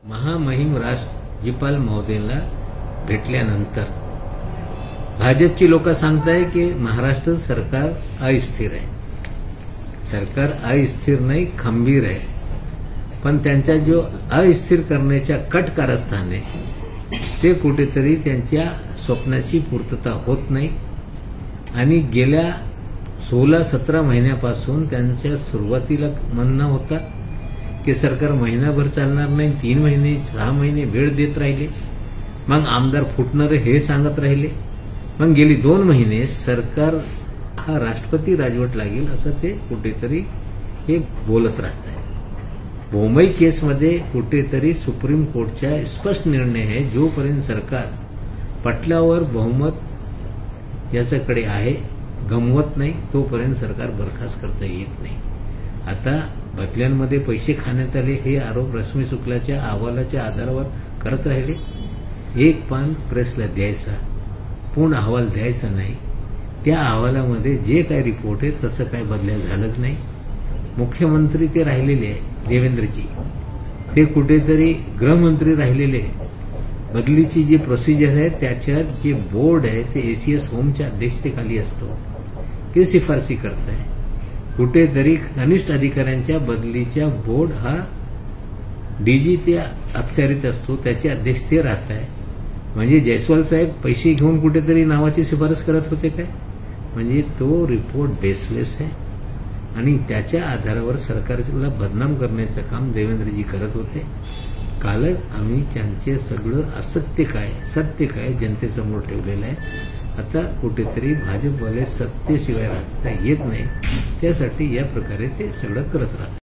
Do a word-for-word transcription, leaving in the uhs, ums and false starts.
महामहिम राज्यपाल महोदयांना भेटल्यानंतर भाजपची लोक सांगताय की महाराष्ट्र सरकार अस्थिर आहे. सरकार अस्थिर नाही, खंबीर आहे. पण त्यांचा जो अस्थिर करण्याच्या कट कारस्थान आहे ते कुठेतरी त्यांच्या स्वप्नाची पूर्तता होत नाही. आणि गेल्या सोळा सतरा महिन्यापासून त्यांच्या सुरुवातीला म्हणणं होतं की सरकार महिनाभर चालणार नाही, तीन महिने सहा महिने वेळ देत राहिले. मग आमदार फुटणारे हे सांगत राहिले. मग गेली दोन महिने सरकार हा राष्ट्रपती राजवट लागेल असं ते कुठेतरी हे बोलत राहत आहे. बोमई केसमध्ये कुठेतरी सुप्रीम कोर्टचा स्पष्ट निर्णय आहे, जोपर्यंत सरकार पटलावर बहुमत याच्याकडे आहे गमवत नाही तोपर्यंत सरकार बरखास्त करता येत नाही. आता बदल्यांमध्ये पैसे खाण्यात आले हे आरोप रश्मी शुक्लाच्या अहवालाच्या आधारावर करत राहिले. एक पान प्रेसला द्यायचा, पूर्ण अहवाल द्यायचा नाही. त्या अहवालामध्ये जे काही रिपोर्ट आहे तसं काही बदल्या झालंच नाही. मुख्यमंत्री ते राहिलेले आहे देवेंद्रजी, ते कुठेतरी गृहमंत्री राहिलेले आहे. बदलीची जी प्रोसिजर आहे त्याच्यात जे बोर्ड आहे ते एसीएस होमच्या अध्यक्षतेखाली असतो, ते शिफारसी करत आहे. कुठेतरी कनिष्ठ अधिकाऱ्यांच्या बदलीच्या बोर्ड हा डीजी त्या अखत्यारीत असतो, त्याचे अध्यक्ष ते राहत आहे. म्हणजे जयस्वाल साहेब पैसे घेऊन कुठेतरी नावाची शिफारस करत होते काय? म्हणजे तो रिपोर्ट बेसलेस आहे आणि त्याच्या आधारावर सरकारला बदनाम करण्याचं काम देवेंद्रजी करत होते. कालच आम्ही त्यांचे सगळं असत्य काय सत्य काय जनतेसमोर ठेवलेलं आहे. आता कुठेतरी भाजपवाले सत्तेशिवाय राहता येत नाही, त्यासाठी या प्रकारे ते सगळं करत राहतात.